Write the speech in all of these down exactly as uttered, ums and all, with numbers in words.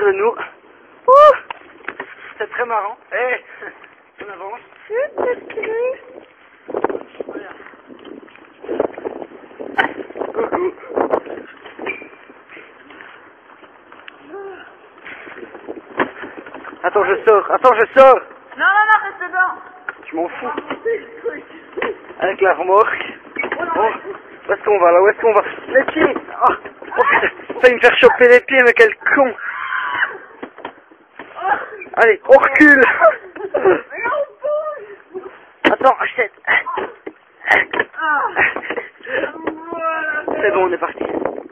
de nous. Ouh, c'est très marrant. Eh, hey, on avance. Voilà. Coucou. Attends, je sors. Attends, je sors. Non, non, non, reste dedans. Je m'en fous. Avec la remorque. Oh, où est-ce qu'on va là? Où est-ce qu'on va? Les pieds. Oh, oh putain, failli me faire choper les pieds, mais quel con. Allez, on recule. Attends, achète. C'est bon, on est parti.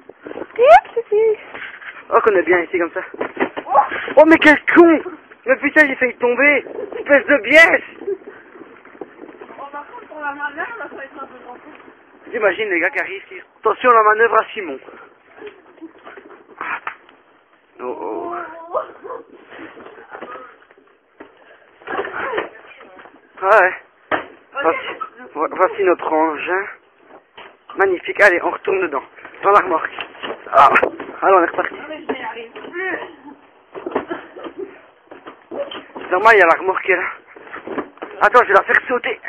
Oh, qu'on est bien ici comme ça. Oh, mais quel con. Mais putain, j'ai failli tomber. Espèce de bièche. Oh, par contre, pour la manœuvre, ça va être un peu tendu. J'imagine les gars qui arrivent ici. Attention, la manœuvre à Simon. Oh, oh. Ouais. Voici, voici notre engin. Magnifique. Allez, on retourne dedans. Dans la remorque. Ah. Allez, on est reparti. Normal, il y a la remorque qui est là. Attends, je vais la faire sauter.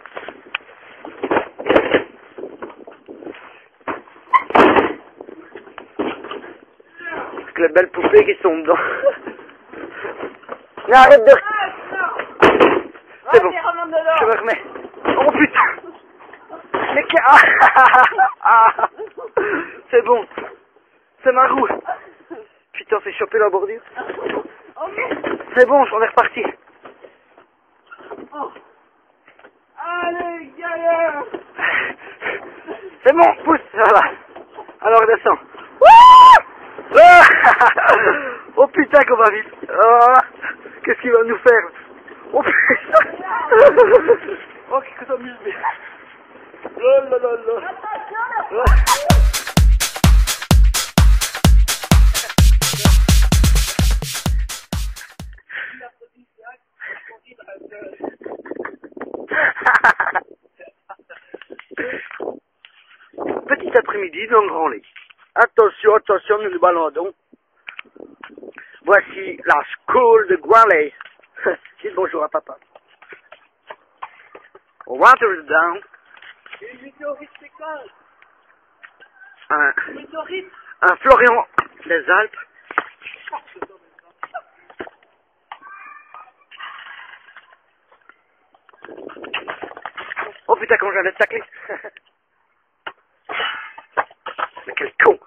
Avec les belles poupées qui sont dedans. Mais arrête de... C'est bon, je me remets. Oh putain. Mais que... Ah. C'est bon. C'est ma roue. Putain, c'est chopé la bordure. C'est bon, on est reparti. Allez, galère. C'est bon, pousse, voilà. Alors descends. Oh putain qu'on va vite. Oh, qu'est-ce qu'il va nous faire? Oh putain. Oh, qu'est-ce que t'as mis? Oh là là là. Petit après-midi dans le Grand Lait. Attention, attention, nous nous baladons. Voici la school de Grand Lait. Dites bonjour à papa. Water is down. Un, un Florian des Alpes. Oh putain, quand j'avais taclé. Mais quel con.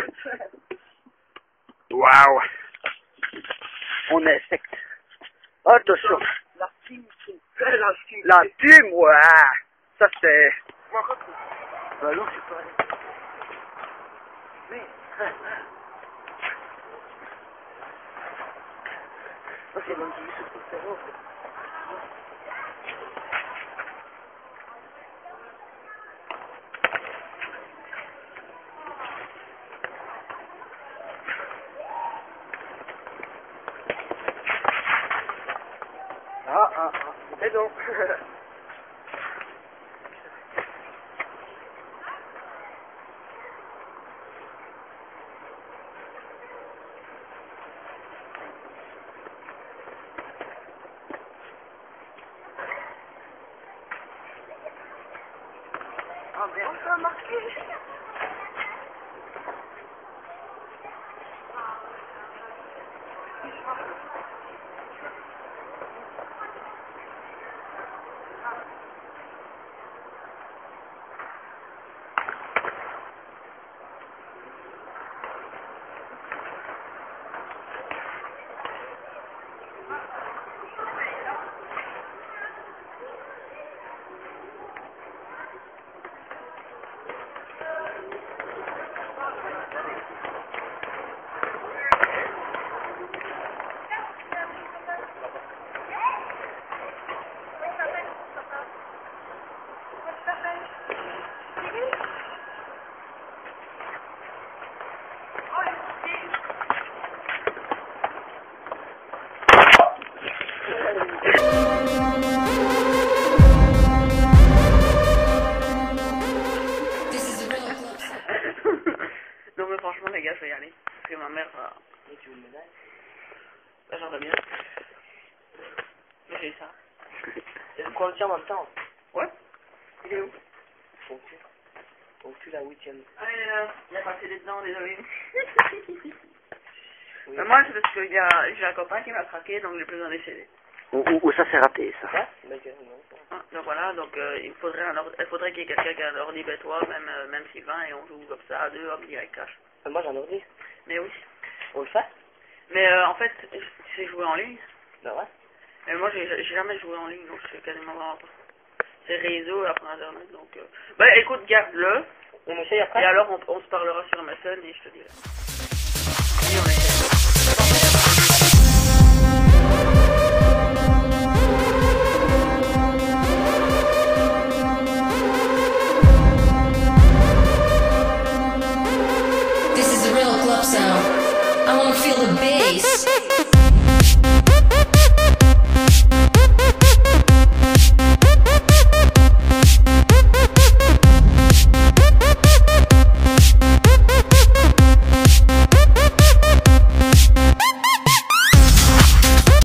Waouh. On est secte. Attention. La team. La team, ouais. Ça c'est... Bah l'eau, c'est pas... Mais... Oh, c'est bon, j'ai vu ce truc, c'est bon. Ah, ah, ah, c'est bon. Ah merde, ça a marqué. Non mais franchement les gars, je vais y aller. Parce que ma mère va... Et tu veux une médaille? va bien. Mais j'ai ça. Et donc on le tient en même temps. Ouais. Il est où? Donc tu, donc tu la huitième. Allez, euh, il a passé des dents, désolé. Oui. Mais moi, c'est parce que y a, j'ai un copain qui m'a traqué, donc j'ai besoin des C D. Ou, ou, ou ça s'est raté, ça. Ouais, d'accord, non. Ah, donc voilà, donc euh, il faudrait un ordre, il faudrait qu'il y ait quelqu'un qui a un ordi bêtois, même, euh, même Sylvain, et on joue comme ça à deux, hop, direct cash. Euh, Moi j'ai un ordi. Mais oui. On le fait? Mais euh, en fait, tu sais jouer en ligne. Ben ouais. Mais moi, j'ai j'ai jamais joué en ligne, donc je sais quasiment vraiment pas. C'est réseau, après internet, donc... Euh... Bah écoute, garde-le. On essaye après? Et alors, on, on se parlera sur M S N et je te dirai. Et on essaie.